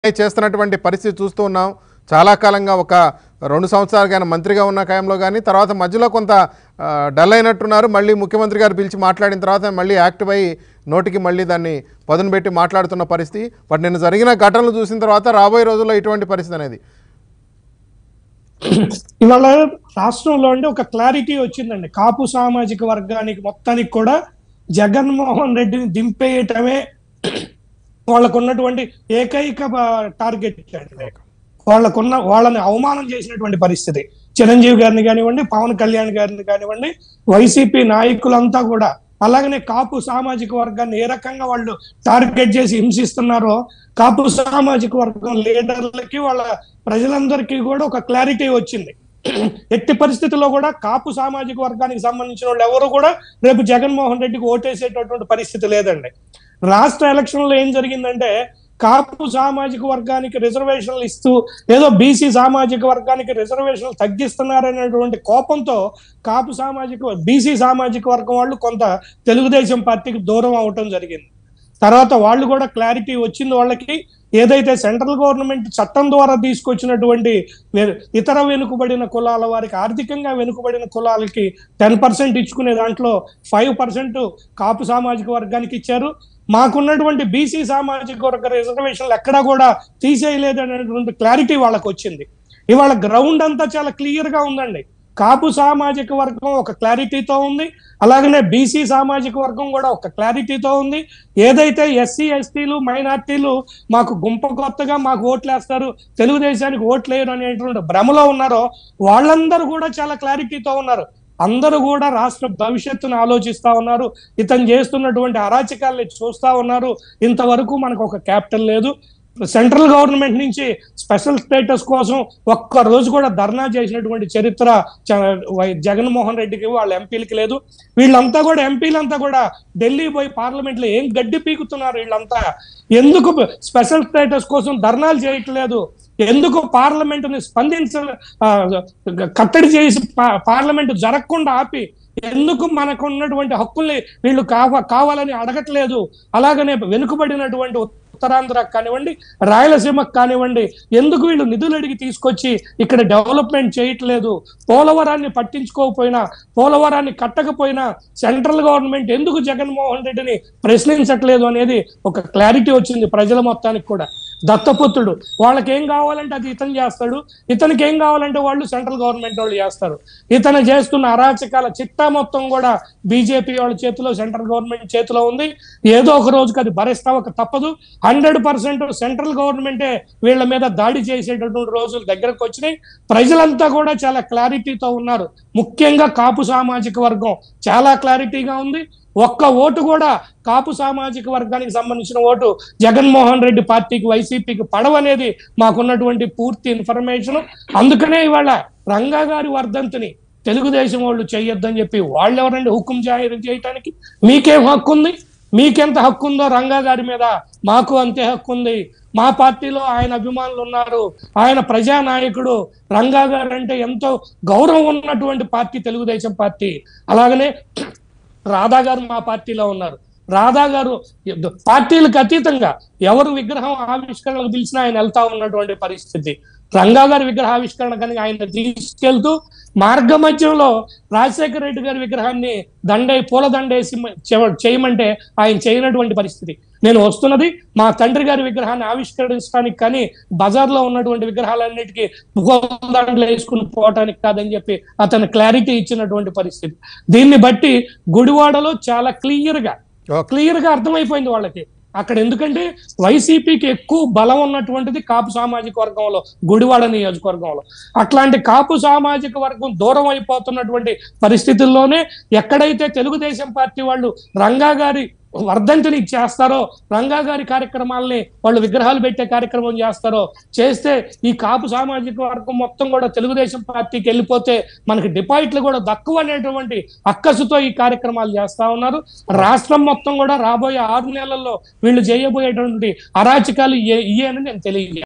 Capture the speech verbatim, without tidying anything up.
చేస్తున్నటువంటి పరిస్థితి చూస్తూ ఉన్నాం. చాలా కాలంగా ఒక రెండు సంవత్సరాలు గాని మంత్రిగా ఉన్న కాయంలో గాని తర్వాత మధ్యలో కొంత డల్ అయినట్టున్నారు. మళ్ళీ ముఖ్యమంత్రి గారు పిలిచి మాట్లాడిన తర్వాత మళ్ళీ యాక్టివ్ అయ్యి నోటికి మళ్ళీ దాన్ని పదును పెట్టి మాట్లాడుతున్న పరిస్థితి. బట్ నిన్న జరిగిన ఘటనలు చూసిన తర్వాత రాబోయే రోజుల్లో ఇటువంటి పరిస్థితి అనేది ఇవాళ రాష్ట్రంలో అంటే ఒక క్లారిటీ వచ్చిందండి. కాపు సామాజిక వర్గానికి మొత్తానికి కూడా జగన్మోహన్ రెడ్డిని దింపేయటమే వాళ్ళకున్నటువంటి ఏకైక టార్గెట్ అండి. వాళ్ళకున్న వాళ్ళని అవమానం చేసినటువంటి పరిస్థితి. చిరంజీవి గారిని కానివ్వండి, పవన్ కళ్యాణ్ గారిని కానివ్వండి, వైసీపీ నాయకులంతా కూడా అలాగనే కాపు సామాజిక వర్గాన్ని ఏ రకంగా వాళ్ళు టార్గెట్ చేసి హింసిస్తున్నారో కాపు సామాజిక వర్గం లీడర్లకి వాళ్ళ ప్రజలందరికీ కూడా ఒక క్లారిటీ వచ్చింది. ఎట్టి పరిస్థితుల్లో కూడా కాపు సామాజిక వర్గానికి సంబంధించిన వాళ్ళు ఎవరు కూడా రేపు జగన్మోహన్ రెడ్డికి ఓటేసేటటువంటి పరిస్థితి లేదండి. రాష్ట్ర ఎలక్షన్ లో ఏం జరిగిందంటే కాపు సామాజిక వర్గానికి రిజర్వేషన్లు ఇస్తూ ఏదో బీసీ సామాజిక వర్గానికి రిజర్వేషన్లు తగ్గిస్తున్నారనేటువంటి కోపంతో కాపు సామాజిక బీసీ సామాజిక వర్గం వాళ్ళు కొంత తెలుగుదేశం పార్టీకి దూరం అవటం జరిగింది. తర్వాత వాళ్ళు కూడా క్లారిటీ వచ్చింది వాళ్ళకి. ఏదైతే సెంట్రల్ గవర్నమెంట్ చట్టం ద్వారా తీసుకొచ్చినటువంటి ఇతర వెనుకబడిన కులాల వారికి ఆర్థికంగా వెనుకబడిన కులాలకి టెన్ పర్సెంట్ ఇచ్చుకునే దాంట్లో ఫైవ్ పర్సెంట్ కాపు సామాజిక వర్గానికి ఇచ్చారు. మాకున్నటువంటి బీసీ సామాజిక వర్గ రిజర్వేషన్లు ఎక్కడా కూడా తీసేయలేదు అనేటువంటి క్లారిటీ వాళ్ళకి వచ్చింది. ఇవాళ గ్రౌండ్ అంతా చాలా క్లియర్ గా ఉందండి. కాపు సామాజిక వర్గం ఒక క్లారిటీతో ఉంది, అలాగనే బీసీ సామాజిక వర్గం కూడా ఒక క్లారిటీతో ఉంది. ఏదైతే ఎస్సీ ఎస్టీలు మైనార్టీలు మాకు గుంప కొత్తగా మాకు ఓట్లు వేస్తారు, తెలుగుదేశానికి ఓట్లు వేయరు అనేటువంటి భ్రమలో ఉన్నారో వాళ్ళందరూ కూడా చాలా క్లారిటీతో ఉన్నారు. అందరూ కూడా రాష్ట్ర భవిష్యత్తును ఆలోచిస్తా ఉన్నారు. ఇతను చేస్తున్నటువంటి అరాచకాల్ని చూస్తా ఉన్నారు. ఇంతవరకు మనకు ఒక క్యాపిటల్ లేదు. సెంట్రల్ గవర్నమెంట్ నుంచి స్పెషల్ స్టేటస్ కోసం ఒక్క రోజు కూడా ధర్నా చేసినటువంటి చరిత్ర జగన్మోహన్ రెడ్డికి వాళ్ళ ఎంపీలకి లేదు. వీళ్ళంతా కూడా ఎంపీలంతా కూడా ఢిల్లీ పోయి పార్లమెంట్ లో ఏం గడ్డి పీకుతున్నారు. వీళ్ళంతా ఎందుకు స్పెషల్ స్టేటస్ కోసం ధర్నాలు చేయట్లేదు? ఎందుకు పార్లమెంటుని స్పందించ కట్టడి చేసి పార్లమెంటు జరగకుండా ఆపి ఎందుకు మనకు ఉన్నటువంటి హక్కుల్ని వీళ్ళు కావ కావాలని అడగట్లేదు? అలాగనే వెనుకబడినటువంటి ఉత్తరాంధ్రకు కానివ్వండి, రాయలసీమకు కానివ్వండి, ఎందుకు వీళ్ళు నిధులు అడిగి తీసుకొచ్చి ఇక్కడ డెవలప్మెంట్ చేయట్లేదు? పోలవరాన్ని పట్టించుకోకపోయినా, పోలవరాన్ని కట్టకపోయినా సెంట్రల్ గవర్నమెంట్ ఎందుకు జగన్మోహన్ రెడ్డిని ప్రశ్నించట్లేదు అనేది ఒక క్లారిటీ వచ్చింది ప్రజల మొత్తానికి కూడా. దత్తపుత్రుడు వాళ్ళకి ఏం కావాలంటే అది ఇతను చేస్తాడు, ఇతనికి ఏం కావాలంటే వాళ్ళు సెంట్రల్ గవర్నమెంట్ వాళ్ళు చేస్తారు. ఇతను చేస్తున్న అరాచకాల చిట్టా మొత్తం కూడా బీజేపీ వాళ్ళ చేతిలో, సెంట్రల్ గవర్నమెంట్ చేతిలో ఉంది. ఏదో ఒక రోజుకి అది భరిస్తావక తప్పదు. హండ్రెడ్ పర్సెంట్ సెంట్రల్ గవర్నమెంటే వీళ్ళ మీద దాడి చేసేటటువంటి రోజులు దగ్గరకు వచ్చినాయి. ప్రజలంతా కూడా చాలా క్లారిటీతో ఉన్నారు. ముఖ్యంగా కాపు సామాజిక వర్గం చాలా క్లారిటీగా ఉంది. ఒక్క ఓటు కూడా కాపు సామాజిక వర్గానికి సంబంధించిన ఓటు జగన్మోహన్ రెడ్డి పార్టీకి, వైసీపీకి పడవనేది మాకున్నటువంటి పూర్తి ఇన్ఫర్మేషన్. అందుకనే ఇవాళ రంగా గారి వర్ధంతిని తెలుగుదేశం వాళ్ళు చేయొద్దని చెప్పి వాళ్ళు ఎవరండి హుకుం జారీ చేయటానికి? మీకేం హక్కు ఉంది? మీకెంత హక్కు ఉందో రంగా గారి మీద మాకు అంతే హక్కు ఉంది. మా పార్టీలో ఆయన అభిమానులు ఉన్నారు. ఆయన ప్రజానాయకుడు. రంగా గారు అంటే ఎంతో గౌరవం ఉన్నటువంటి పార్టీ తెలుగుదేశం పార్టీ. అలాగనే రాధా గారు మా పార్టీలో ఉన్నారు. రాధా గారు పార్టీలకు అతీతంగా ఎవరు విగ్రహం ఆవిష్కరణకు పిలిచినా ఆయన వెళ్తా ఉన్నటువంటి పరిస్థితి. రంగా గారి విగ్రహావిష్కరణ కనుక ఆయన తీసుకెళ్తూ మార్గ మధ్యంలో రాజశేఖర రెడ్డి గారి విగ్రహాన్ని దండే పూల దండేసి చేయమంటే ఆయన చేయనటువంటి పరిస్థితి. నేను వస్తున్నది మా తండ్రి గారి విగ్రహాన్ని ఆవిష్కరించడానికి కానీ బజార్లో ఉన్నటువంటి విగ్రహాలన్నిటికీ దండలు వేసుకుని పోవటానికి కాదని చెప్పి అతను క్లారిటీ ఇచ్చినటువంటి పరిస్థితి. దీన్ని బట్టి గుడివాడలో చాలా క్లియర్ గా క్లియర్ గా అర్థమైపోయింది వాళ్ళకి అక్కడ. ఎందుకంటే వైసీపీకి ఎక్కువ బలం ఉన్నటువంటిది కాపు సామాజిక వర్గంలో, గుడివాడ నియోజకవర్గంలో. అట్లాంటి కాపు సామాజిక వర్గం దూరం అయిపోతున్నటువంటి పరిస్థితుల్లోనే ఎక్కడైతే తెలుగుదేశం పార్టీ వాళ్ళు రంగా గారి వర్ధంతిని చేస్తారో, రంగా గారి కార్యక్రమాలని వాళ్ళు విగ్రహాలు పెట్టే కార్యక్రమం చేస్తారో చేస్తే ఈ కాపు సామాజిక వర్గం మొత్తం కూడా తెలుగుదేశం పార్టీకి వెళ్ళిపోతే మనకి డిపాజిట్లు కూడా తక్కువ అనేటువంటి అక్కసుతో ఈ కార్యక్రమాలు చేస్తా ఉన్నారు. రాష్ట్రం మొత్తం కూడా రాబోయే ఆరు నెలల్లో వీళ్ళు చేయబోయేటువంటి అరాచకాలు ఇయ్యే అని నేను తెలియజేస్తాను.